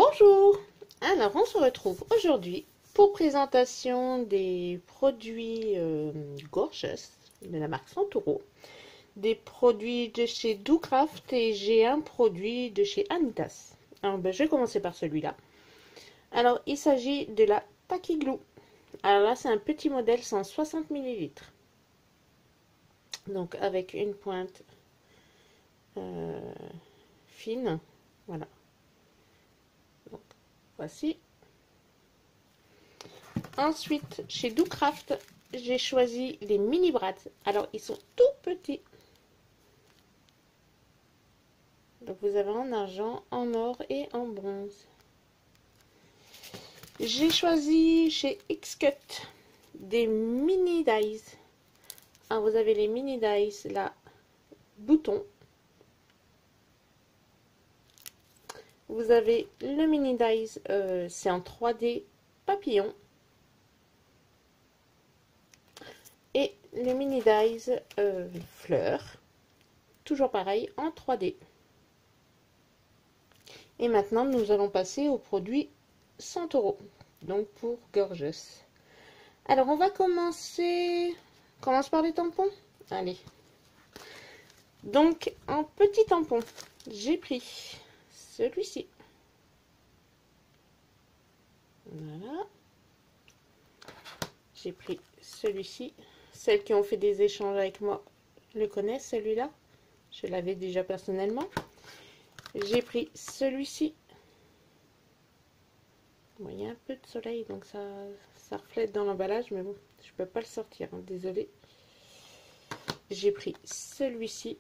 Bonjour! Alors, on se retrouve aujourd'hui pour présentation des produits Gorgeous de la marque Santoro, des produits de chez Doocraft et j'ai un produit de chez Anitas. Alors, je vais commencer par celui-là. Alors, il s'agit de la Tacky Glue. Alors là, c'est un petit modèle 160 ml. Donc, avec une pointe fine. Voilà. Donc, voici. Ensuite, chez Doocraft, j'ai choisi les mini brads. Alors, ils sont tout petits. Donc, vous avez en argent, en or et en bronze. J'ai choisi chez X-Cut des mini dies. Alors, vous avez les mini dies, là, bouton. Vous avez le mini dies, c'est en 3D papillon. Et le mini dies fleur, toujours pareil en 3D. Et maintenant, nous allons passer au produit Santoro, donc pour Gorgeous. Alors, on va commencer. On commence par les tampons. Allez. Donc, en petit tampon, j'ai pris celui-ci. Voilà. J'ai pris celui-ci. Celles qui ont fait des échanges avec moi le connaissent, celui-là. Je l'avais déjà personnellement. J'ai pris celui-ci. Bon, il y a un peu de soleil, donc ça reflète dans l'emballage, mais bon, je peux pas le sortir, hein, désolé. J'ai pris celui-ci.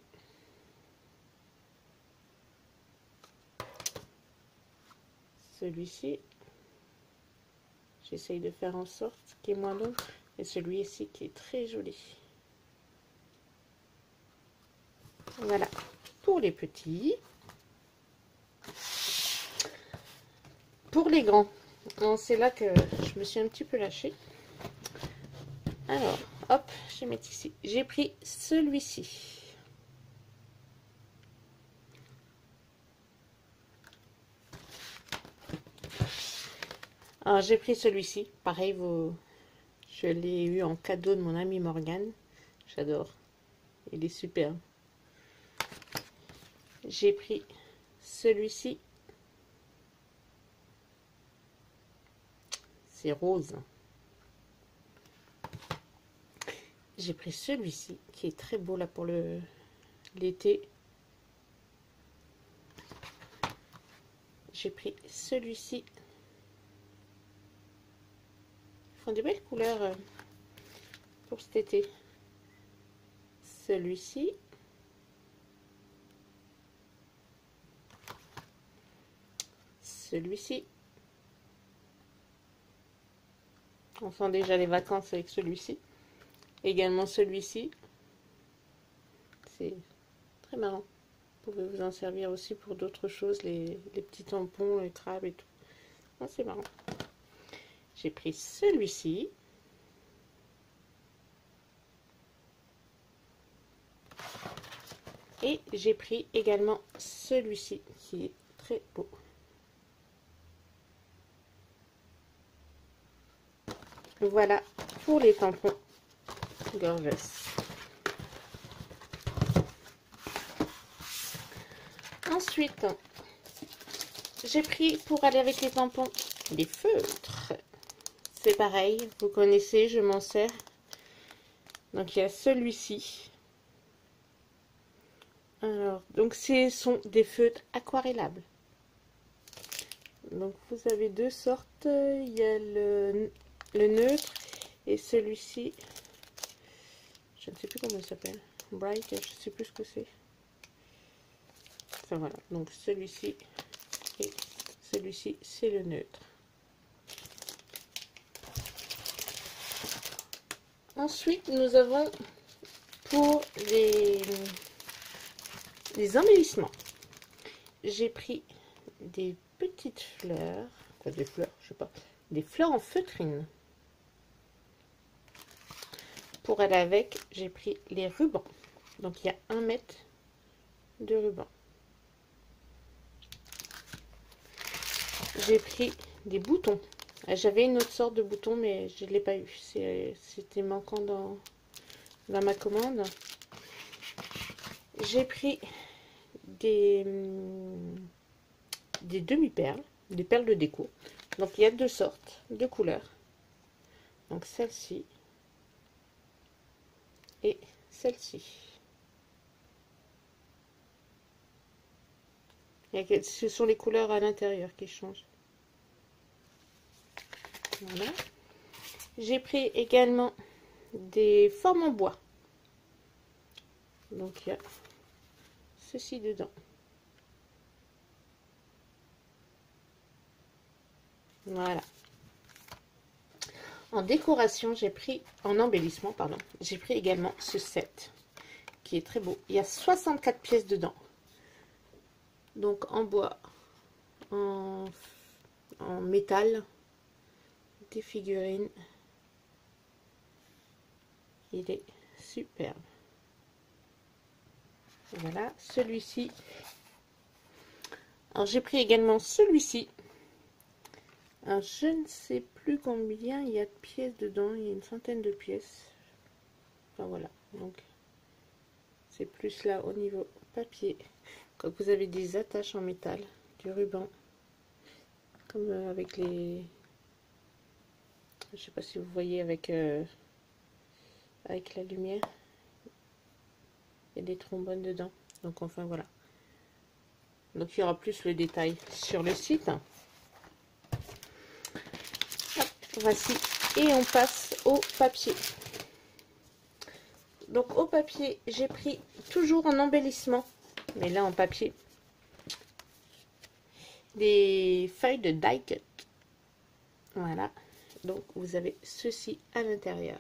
Celui-ci. J'essaye de faire en sorte qu'il est moins long. Et celui-ci qui est très joli. Voilà, pour les petits. Pour les grands, c'est là que je me suis un petit peu lâchée. Alors, hop, je vais mettre ici. J'ai pris celui-ci. Alors, j'ai pris celui-ci. Pareil, je l'ai eu en cadeau de mon ami Morgane. J'adore. Il est superbe. J'ai pris celui-ci. C'est rose. J'ai pris celui-ci qui est très beau là pour l'été. J'ai pris celui-ci. Ils font des belles couleurs pour cet été. Celui-ci. Celui-ci. On sent déjà les vacances avec celui-ci. Également celui-ci. C'est très marrant. Vous pouvez vous en servir aussi pour d'autres choses, les petits tampons, les crabes et tout. Ah, c'est marrant. J'ai pris celui-ci. Et j'ai pris également celui-ci qui est très beau. Voilà pour les tampons Gorgeous. Ensuite, j'ai pris pour aller avec les tampons les feutres. C'est pareil, vous connaissez, je m'en sers. Donc il y a celui-ci. Alors, donc ce sont des feutres aquarellables. Donc vous avez deux sortes. Il y a le neutre et celui-ci. Je ne sais plus comment il s'appelle. Bright, je ne sais plus ce que c'est. Enfin voilà, donc celui-ci et celui-ci, c'est le neutre. Ensuite, nous avons pour les embellissements. J'ai pris des petites fleurs, quoi, des fleurs, je sais pas, des fleurs en feutrine. Pour aller avec, j'ai pris les rubans. Donc il y a 1 mètre de ruban. j'ai pris des boutons. J'avais une autre sorte de bouton, mais je ne l'ai pas eu. C'était manquant dans ma commande. J'ai pris des demi-perles, des perles de déco. Donc il y a deux sortes, deux couleurs. Donc celle-ci et celle-ci. Ce sont les couleurs à l'intérieur qui changent. Voilà. J'ai pris également des formes en bois. Donc il y a ceci dedans. Voilà. En décoration, j'ai pris, en embellissement, pardon, j'ai pris également ce set qui est très beau. Il y a 64 pièces dedans. Donc en bois, en métal, des figurines. Il est superbe. Voilà, celui-ci. Alors j'ai pris également celui-ci. Alors je ne sais plus combien il y a de pièces dedans. Il y a une centaine de pièces. Enfin voilà, donc c'est plus là au niveau papier. Quand vous avez des attaches en métal, du ruban, comme avec les... Je sais pas si vous voyez avec la lumière. Il y a des trombones dedans. Donc enfin voilà. Donc il y aura plus le détail sur le site. Hop, voici. Et on passe au papier. Donc au papier, j'ai pris toujours en embellissement, mais là en papier, des feuilles de die cut. Voilà. Donc vous avez ceci à l'intérieur.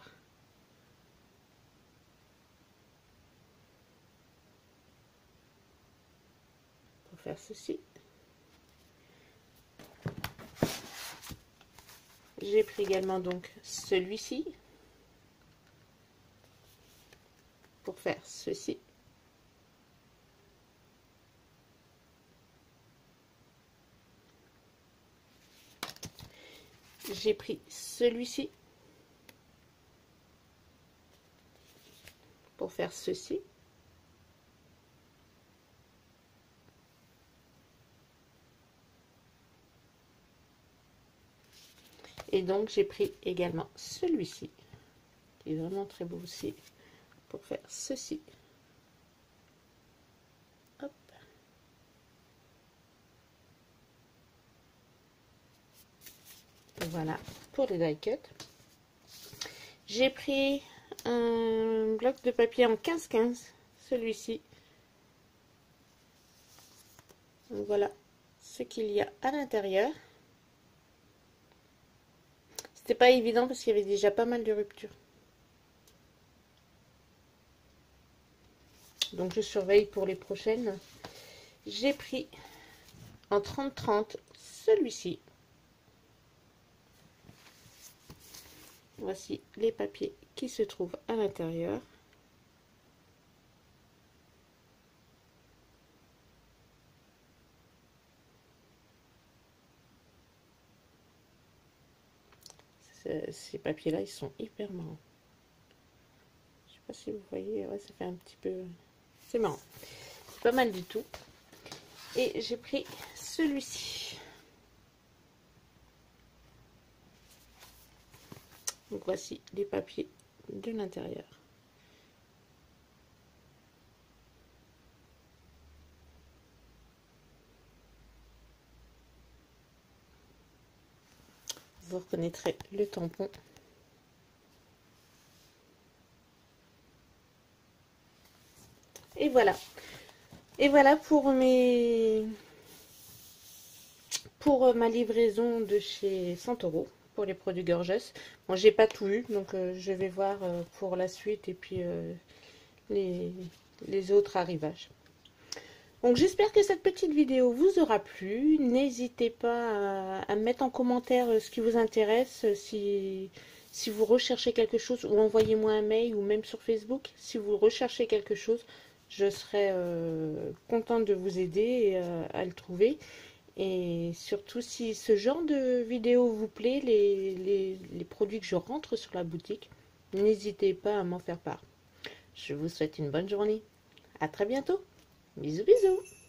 Pour faire ceci. J'ai pris également donc celui-ci. Pour faire ceci. J'ai pris celui-ci. Pour faire ceci. Et donc j'ai pris également celui-ci, qui est vraiment très beau aussi, pour faire ceci. Hop. Voilà pour les die cut. J'ai pris un bloc de papier en 15-15, celui-ci. Donc voilà ce qu'il y a à l'intérieur. C'était pas évident parce qu'il y avait déjà pas mal de ruptures. Donc je surveille pour les prochaines. J'ai pris en 30-30 celui-ci. Voici les papiers qui se trouvent à l'intérieur. Ces papiers-là, ils sont hyper marrants. Je sais pas si vous voyez, ouais, ça fait un petit peu... C'est marrant. C'est pas mal du tout. Et j'ai pris celui-ci. Donc voici les papiers de l'intérieur. Vous reconnaîtrez le tampon. Et voilà. Et voilà pour ma livraison de chez Santoro pour les produits Gorgeous. Bon, j'ai pas tout eu, donc je vais voir pour la suite et puis les autres arrivages. Donc j'espère que cette petite vidéo vous aura plu. N'hésitez pas à mettre en commentaire ce qui vous intéresse, si vous recherchez quelque chose, ou envoyez-moi un mail, ou même sur Facebook, si vous recherchez quelque chose, je serai contente de vous aider à le trouver. Et surtout, si ce genre de vidéo vous plaît, les produits que je rentre sur la boutique, n'hésitez pas à m'en faire part. Je vous souhaite une bonne journée. À très bientôt. Bisous bisous.